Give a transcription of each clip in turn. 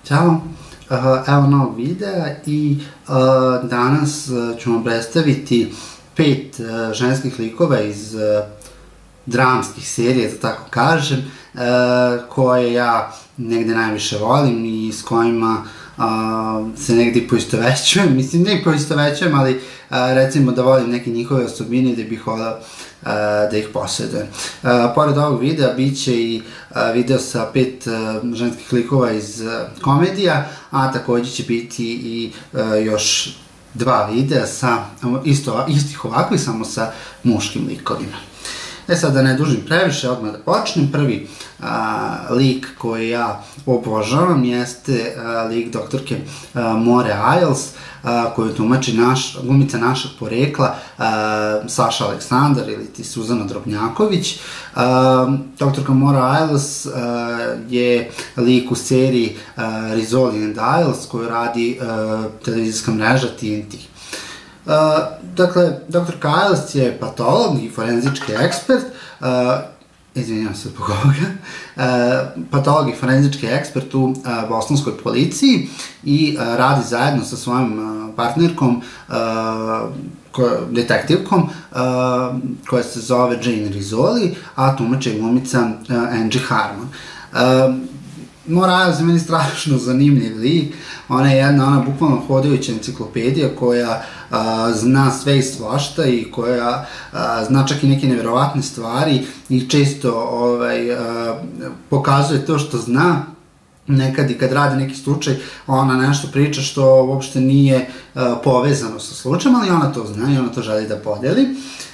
Ćao, evo novog videa i danas ću vam predstaviti 5 ženskih likova iz dramskih serija, da tako kažem, koje ja negde najviše volim i s kojima se negde poistovećujem, mislim ne poistovećujem, ali recimo da volim neke njihove osobine da bih volao da ih posjedujem. Pored ovog videa bit će i video sa 5 ženskih likova iz komedija, a također će biti i još 2 videa sa istih ovakvih, samo sa muškim likovima. Sad da ne dužim previše, odmah da počnem. Prvi lik koji ja obožavam jeste lik doktorke More Iles, koju tumači glumica našeg porekla Saša Aleksandar ili ti Suzana Drobnjaković. Doktorka More Iles je lik u seriji Rizzoli and Isles koju radi televizijska mreža TNT. Dakle, dr. Iles je patolog i forenzički ekspert, izvinjam se zbog ovoga, patolog i forenzički ekspert u bosanskoj policiji i radi zajedno sa svojom partnerkom, detektivkom, koja se zove Jane Rizzoli, a tumači je glumica Angie Harmon. Mora Iles je meni strašno zanimljiv lik, ona je jedna bukvalno hodajuća enciklopedija koja zna sve i svašta i koja zna čak i neke neverovatne stvari i često pokazuje to što zna. Nekad i kad radi neki slučaj, ona nešto priča što uopšte nije povezano sa slučajem, ali ona to zna i ona to želi da podeli.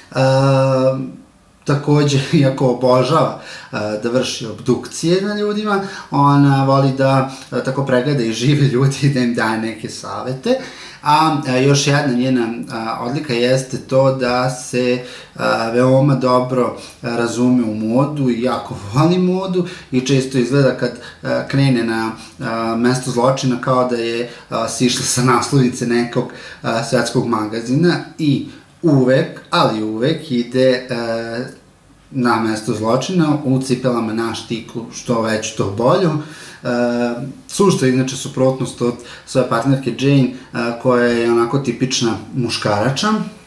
Takođe, iako obožava da vrši obdukcije na ljudima, ona voli da tako pregleda i žive ljudi i da im daje neke savete. A još jedna njena odlika jeste to da se veoma dobro razume u modu i jako voli modu i često izgleda kad krene na mesto zločina kao da je sišla sa naslovnice nekog svetskog magazina i uvek, ali uvek ide na mesto zločina u cipelama na štiklu, što već to bolju. Sušta je inače suprotnost od svoje partnerke Jane, koja je onako tipična muškarača.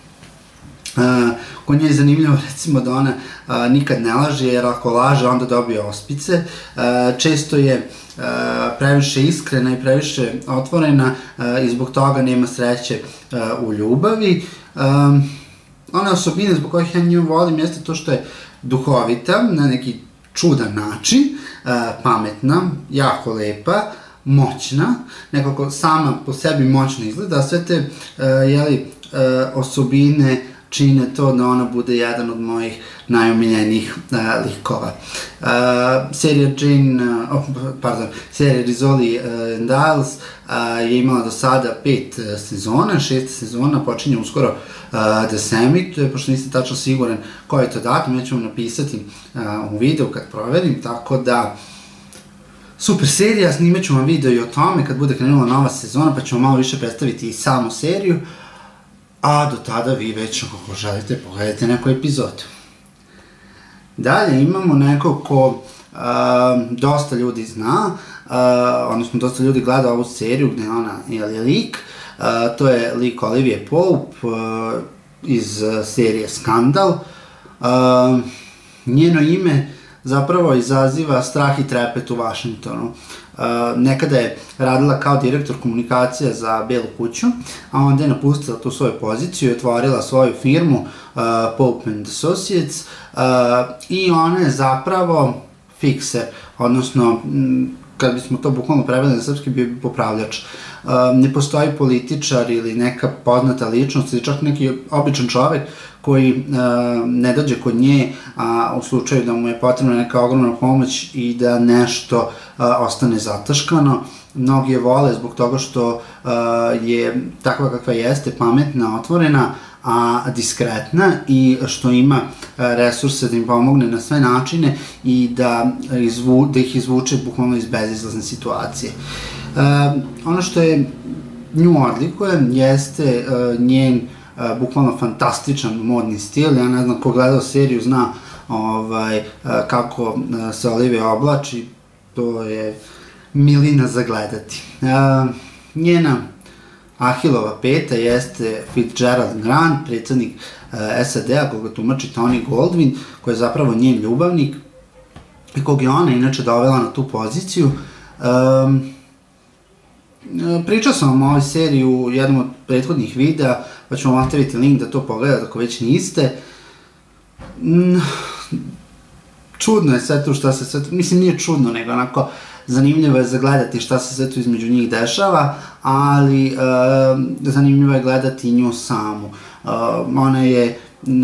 Kod nje je zanimljivo recimo da ona nikad ne laže, jer ako laže onda dobije ospice. Često je previše iskrena i previše otvorena i zbog toga nema sreće u ljubavi. One osobine zbog kojih ja nju volim jeste to što je duhovita na neki čudan način, pametna, jako lepa, moćna, nekako sama po sebi moćno izgleda, a sve te osobine čine to da ona bude jedan od mojih najomiljenijih likova. Serija Rizzoli and Isles je imala do sada 5 sezona, 6. sezona počinje uskoro da se emituje, pošto nisam tačno siguran koji je to datum, ja ću vam napisati u videu kad proverim, tako da super serija, snimat ću vam video i o tome kad bude krenula nova sezona, pa ću vam malo više predstaviti i samu seriju, a do tada vi već ako želite pogledajte neku epizodu. Dalje imamo nekog ko dosta ljudi zna, odnosno dosta ljudi gleda ovu seriju gde ona je lik, to je lik Olivije Pope iz serije Skandal. Njeno ime zapravo izaziva strah i trepet u Vašingtonu. Nekada je radila kao direktor komunikacija za Belu kuću, a onda je napustila tu svoju poziciju i otvorila svoju firmu Pope & Associates i ona je zapravo fikser, odnosno kad bismo to bukvalno preveli na srpski bi popravljač. Ne postoji političar ili neka poznata ličnost ili čak neki običan čovek koji ne dođe kod nje u slučaju da mu je potrebna neka ogromna pomoć i da nešto ostane zataškano. Mnogi je vole zbog toga što je takva kakva jeste, pametna, otvorena, a diskretna i što ima resurse da im pomogne na sve načine i da ih izvuče bukvalno iz bezizlazne situacije. Ono što je nju odlikuje jeste njen bukvalno fantastičan modni stil. Ja ne znam ko gledao seriju zna kako se Olivia oblači, to je milina za gledati. Njena Ahilova peta jeste Fitzgerald Grant, predsjednik SAD-a, koga tumači Tony Goldwyn, koji je zapravo njen ljubavnik i kog je ona inače dovela na tu poziciju. Pričao sam vam o ovoj seriji u jednom od prethodnih videa, pa ću vam ostaviti link da to pogledate ako već niste. Čudno je sve tu šta se sve tu, mislim nije čudno, nego onako zanimljivo je za gledati šta se sve tu između njih dešava, ali zanimljivo je gledati nju samu. Ona je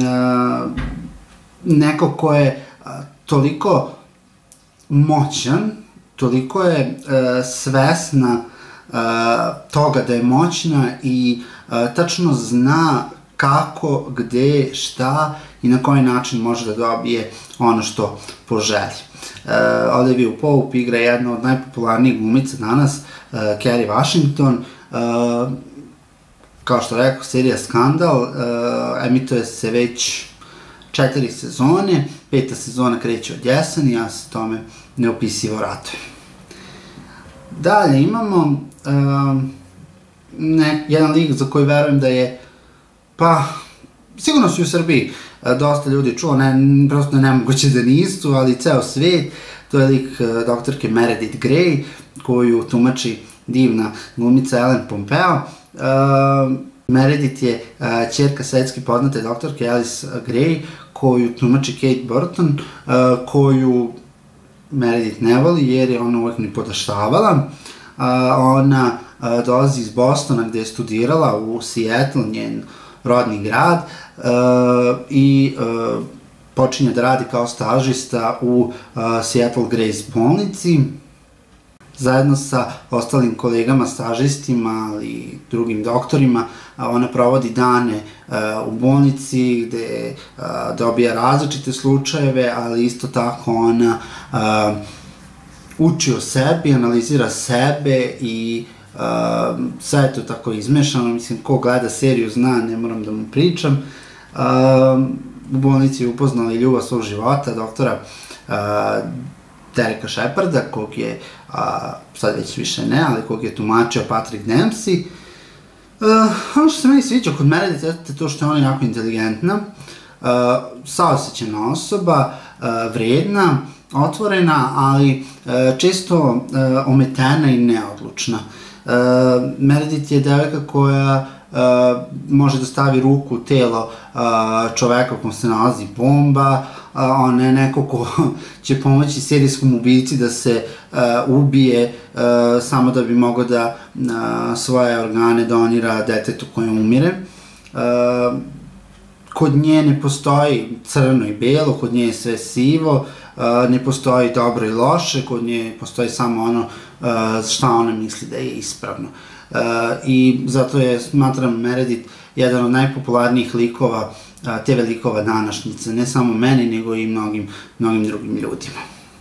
neko ko je toliko moćan, toliko je svesna toga da je moćna i tačno zna kako, gde, šta i na koji način može da dobije ono što poželi. Olivia Pope igra jedna od najpopularnijih glumica danas, Kerry Washington. Kao što rekao, serija Skandal emituje se već 4 sezone, 5. sezona kreće od jeseni, ja se tome neopisivo radujem. Dalje imamo jedan lik za koji verujem da je, pa, sigurno su u Srbiji dosta ljudi čuo, prosto je nemoguće da nisu, ali ceo svet, to je lik doktorke Meredith Grey, koju tumači divna glumica Ellen Pompeo. Meredith je ćerka svetski poznate doktorke Alice Grey, koju tumači Kate Burton, koju Meredith ne voli jer je ona uvek nipodaštavala. Ona dolazi iz Bostona gde je studirala, u Seattle, njen rodni grad, i počinje da radi kao stažista u Seattle Grace bolnici. Zajedno sa ostalim kolegama, stažistima ali drugim doktorima, ona provodi dane u bolnici gde dobija različite slučajeve, ali isto tako ona uči o sebi, analizira sebe i sve je to tako izmešano. Mislim, ko gleda seriju zna, ne moram da mu pričam. U bolnici je upoznala i ljubav svog života, doktora Dereka Sheparda, kog je, sad već više ne, ali kog je tumačio Patrick Dempsey. Ono što se meni sviđa kod Meredith je to što je ona jako inteligentna, saosećajna osoba, vredna, otvorena, ali često ometena i neodlučna. Meredith je devojka koja može da stavi ruku u telo čoveka u kom se nalazi bomba, ona je neko ko će pomoći serijskom ubici da se ubije samo da bi mogao da svoje organe donira detetu koje umire. Kod nje ne postoji crno i belo, kod nje je sve sivo, ne postoji dobro i loše, kod nje postoji samo ono šta ona misli da je ispravno. I zato je, smatram, Meredith jedan od najpopularnijih likova, TV likova današnjice, ne samo meni, nego i mnogim drugim ljudima.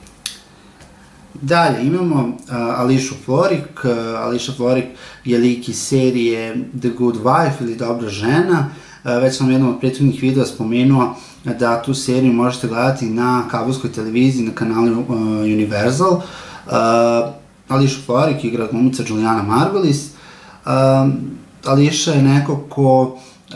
Dalje, imamo Alicia Florrick. Alicia Florrick je lik iz serije The Good Wife ili Dobra žena. Već sam u jednom od prethodnih videa spomenuo da tu seriju možete gledati na kabelskoj televiziji, na kanalu Universal. Alicia Florrick igra glumica Juliana Margulies. Alicia je neko ko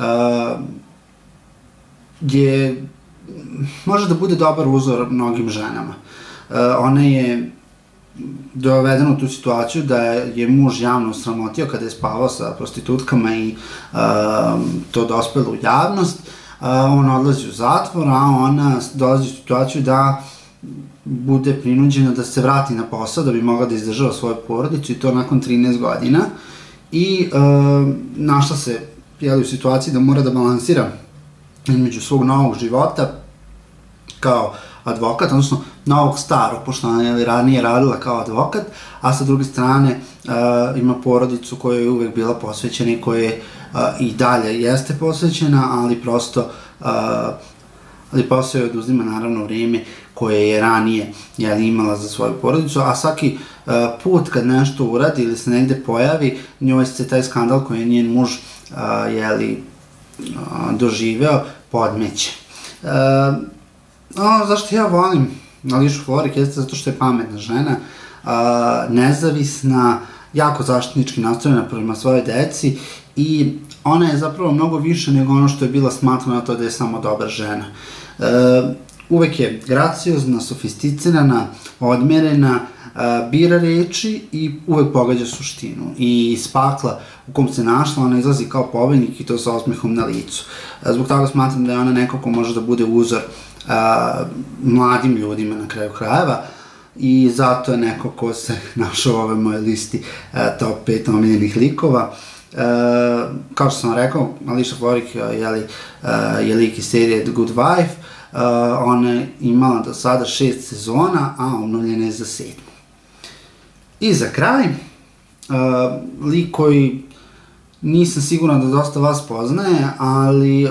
može da bude dobar uzor mnogim ženama. Ona je dovedena u tu situaciju da je muž javno osramotio kada je spavao sa prostitutkama i to dospelo u javnost. On odlazi u zatvor, a ona dolazi u situaciju da bude prinuđena da se vrati na posao da bi mogla da izdržava svoju porodicu i to nakon 13 godina. I našla se u situaciji da mora da balansira između svog novog života kao advokat, odnosno novog starog, pošto ona je ranije radila kao advokat, a sa druge strane ima porodicu koja je uvek bila posvećena i koja i dalje jeste posvećena, ali prosto posao je oduzima naravno vrijeme koje je ranije imala za svoju porodicu, a svaki put kad nešto uradi ili se negde pojavi, njoj se taj skandal koji je njen muž doživeo podmeće. Zašto ja volim Alicia Florrick jeste zato što je pametna žena, nezavisna, jako zaštitnički nastrojena prema svojoj deci i ona je zapravo mnogo više nego ono što je bila smatrana to da je samo dobra žena. Uvek je graciozna, sofisticirana, odmerena, bira reči i uvek pogađa suštinu. I iz pakla u kom se našla, ona izlazi kao pobednik i to sa osmehom na licu. Zbog toga smatram da je ona neko ko može da bude uzor mladim ljudima na kraju krajeva i zato je neko ko se našao u ovoj moje listi top 5 omiljenih likova. Kao što sam rekao, Alicia Florrick je lik iz serije The Good Wife. Ona je imala do sada 6 sezona, a obnovljena je za 7. I za kraj, lik koji nisam siguran da dosta vas poznaje, ali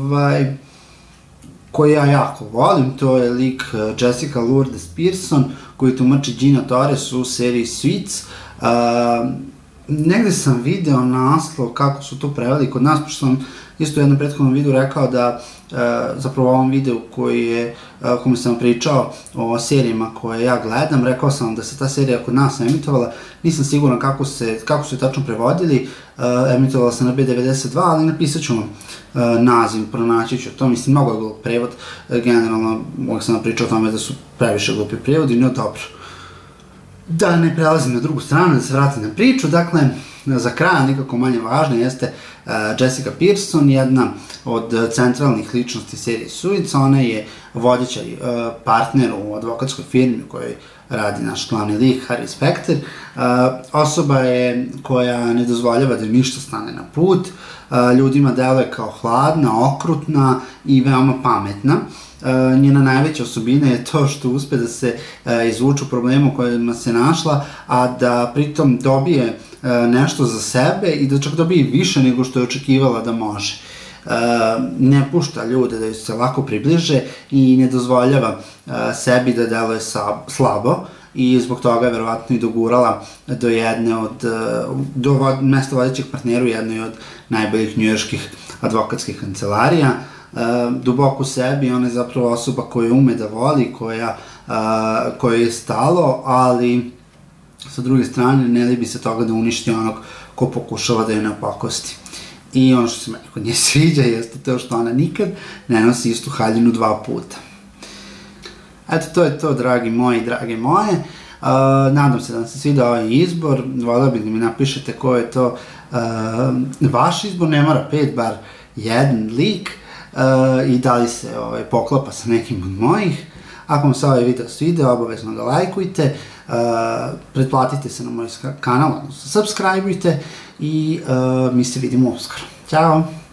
koji ja jako volim, to je lik Jessica Lourdes Pearson, koji tumači Gina Torres u seriji Suits. Negde sam video naslov kako su to preveli kod nas, pošto sam isto u jednom prethodnom videu rekao da zapravo u ovom videu kome sam pričao o serijama koje ja gledam, rekao sam da se ta serija kod nas emitovala, nisam siguran kako su je tačno prevodili, emitovala se na B92, ali napisat ću vam naziv, pronaći ću to, mislim, mnogo je glup prevod, generalno uvijek sam pričao o tome da su previše glupi prevodi, no dobro. Da ne prelazim na drugu stranu, da se vratim na priču, dakle, za kraja, nikako manje važna, jeste Jessica Pearson, jedna od centralnih ličnosti serije Suits. Ona je vodeća partner u advokatskoj firmi u kojoj radi naš glavni lik, Harvey Specter. Osoba je koja ne dozvoljava da ništa stane na put, ljudima deluje kao hladna, okrutna i veoma pametna. Njena najveća osobina je to što uspe da se izvuče u problemu u kojima se našla, a da pritom dobije nešto za sebe i da čak dobije više nego što je očekivala da može. Ne pušta ljude da ju se lako približe i ne dozvoljava sebi da deluje slabo i zbog toga je verovatno i dogurala do mesta vodećeg partnera u jednoj od najboljih njujorških advokatskih kancelarija. Duboko u sebi, ona je zapravo osoba koja ume da voli, koja je stalo, ali sa druge strane ne libi se toga da uništi onog ko pokušava da je napakosti. I ono što se meni kod nje sviđa jeste to što ona nikad ne nosi istu haljinu 2 puta. Eto, to je to, dragi moji i drage moje. Nadam se da vam se sviđa ovaj izbor. Voleo bih da mi napišete ko je to vaš izbor, ne mora 5, bar jedan lik. I da li se poklapa sa nekim od mojih. Ako vam se ovaj video sviđa, obavezno ga lajkujte, pretplatite se na moj kanal, odnosno subscribeujte i mi se vidimo uskoro. Ćao!